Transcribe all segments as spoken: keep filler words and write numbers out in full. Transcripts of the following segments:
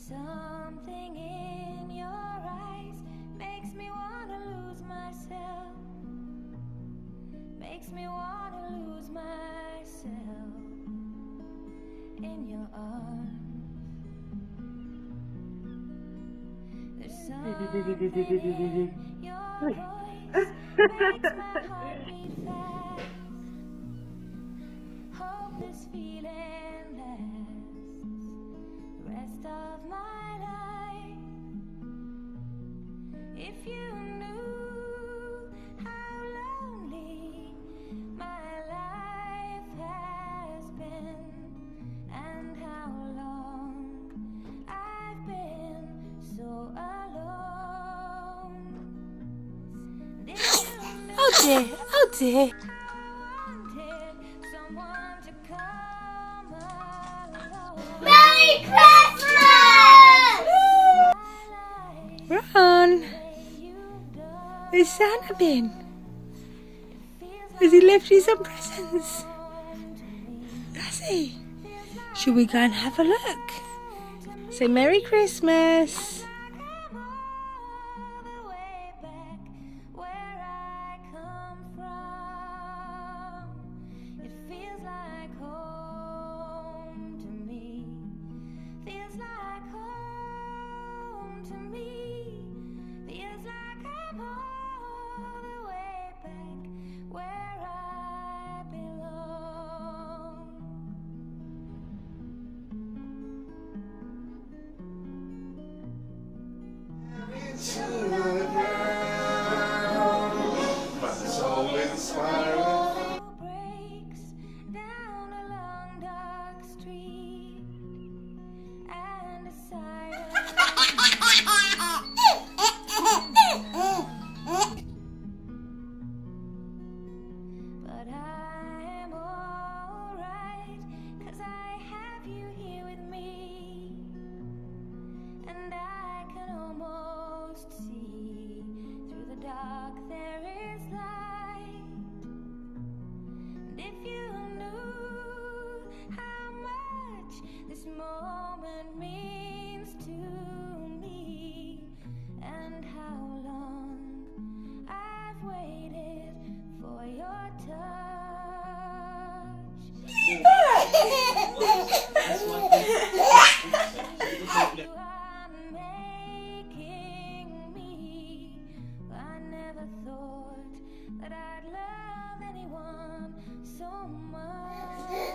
Something in your eyes makes me wanna lose myself. Makes me wanna lose myself in your arms. There's something in your voice makes my heart beat fast. Hope this feeling lasts the rest of my life. If you knew how lonely my life has been, and how long I've been so alone. Did you know Oh dear, oh dear. I wanted someone to come along? Merry Christmas! Ron, where's Santa been? Has he left you some presents? Has he? Should we go and have a look? Say Merry Christmas. This moment means to me, and how long I've waited for your touch. You are making me. I never thought that I'd love anyone so much.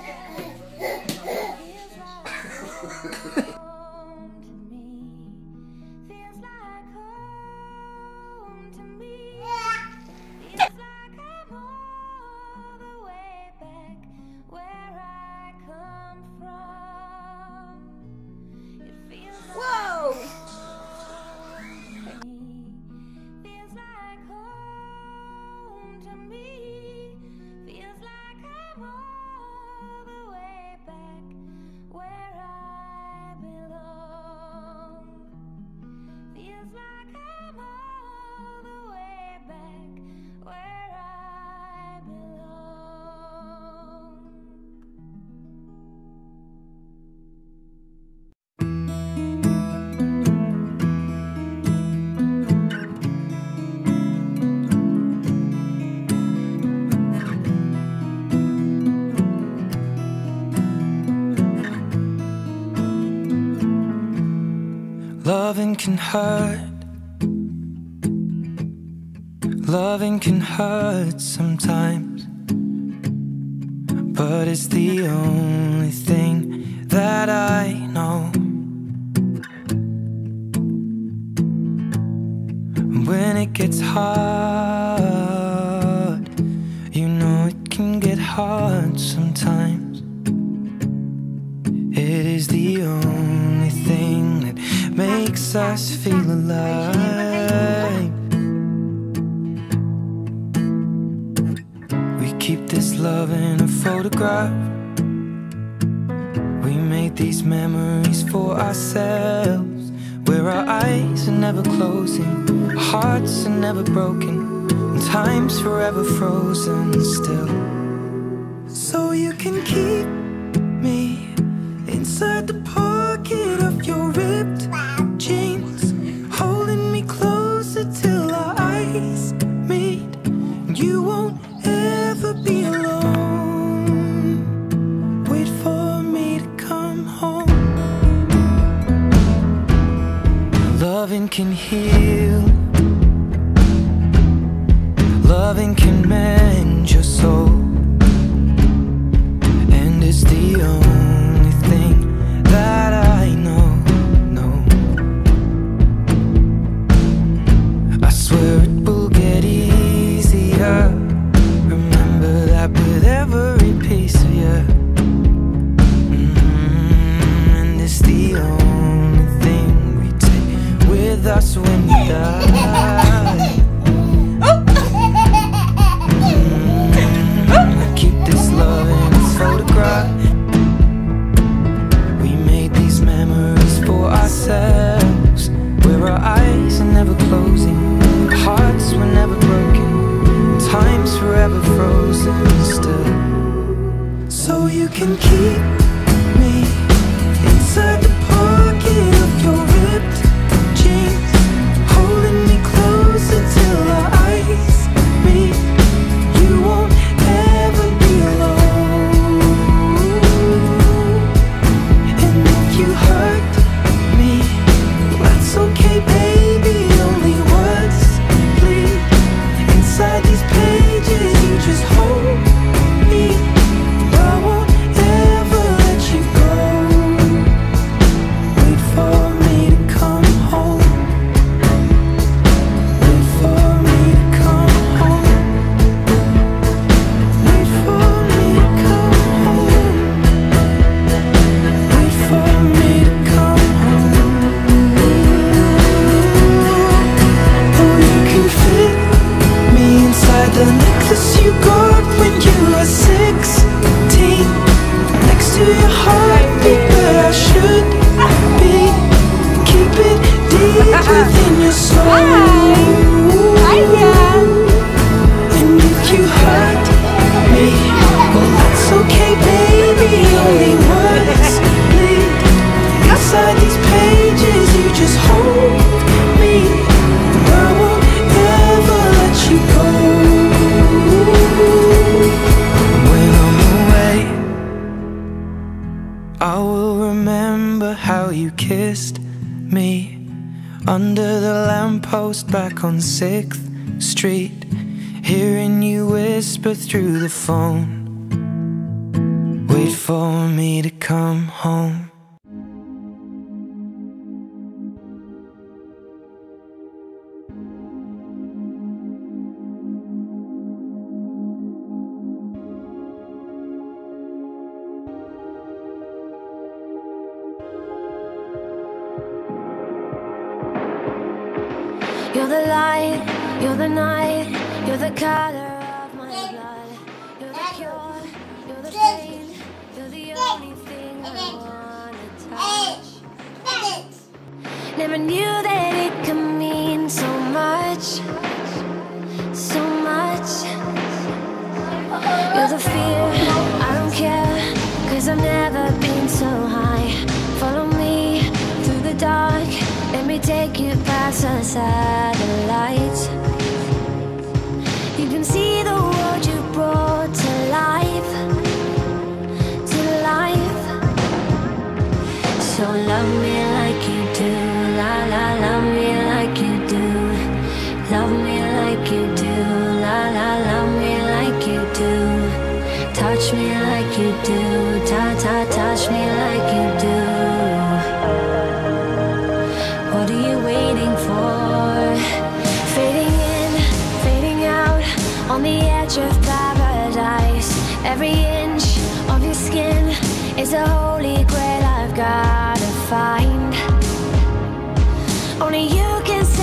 Home to me, feels like home to me. Feels like I'm all the way back where I come from. It feels like Whoa! feels like home to me. Feels like I'm all the way back where I belong. Feels like I'm all the way back where I belong. Loving can hurt. Loving can hurt sometimes, but it's the only thing that I know. When it gets hard, you know it can get hard sometimes. It is the only thing that makes us feel alive. We keep this love in a photograph. We made these memories for ourselves, where our eyes are never closing, our hearts are never broken, and time's forever frozen still. So you can keep me inside the pocket pocket of your ripped jeans, holding me closer till our eyes meet. You won't ever be alone. Wait for me to come home. Loving can heal, loving can mend your soul, and it's the only thing that I know, no. I swear it will get easier. Remember that with every piece of you. Mm-hmm. And it's the only thing we take with us when we die. We made these memories for ourselves, where our eyes are never closing, hearts were never broken, time's forever frozen still. So you can keep me inside the pocket of your ripped jeans, holding me closer till our eyes meet. You won't ever be alone. You hurt me, that's okay, baby. Only words bleed inside these pages. You just hold me. I won't ever let you go. Wait for me to come home. Wait for me to come home. Wait for me to come home. Wait for me to come home. Oh, you can fit me inside the necklace you got when you were sixteen, next to your heartbeat where I should be. Keep it deep within your soul. And if you hurt me, well, that's okay, baby. Only words bleed inside these pages. You just hold me. I won't ever let you go. When I'm away, I will remember how you kissed me under the lamppost back on sixth street, hearing you whisper through the phone. Wait for me to come home. You're the light, you're the night, you're the color of my blood. You're the cure, you're the pain, you're the only thing I wanna touch. Never knew that it could mean so much, so much. You're the fear, I don't care, cause I've never been so high. Follow me through the dark, let me take you past the satellites. You can see the world you brought to life, to life. So love me like you do, la la, love me like you do. Love me like you do, la la, love me like you do. Touch me like you do, ta ta, touch me like you do. What are you waiting for? Fading in, fading out, on the edge of paradise. Every inch of your skin is a holy grail I've gotta find. Only you can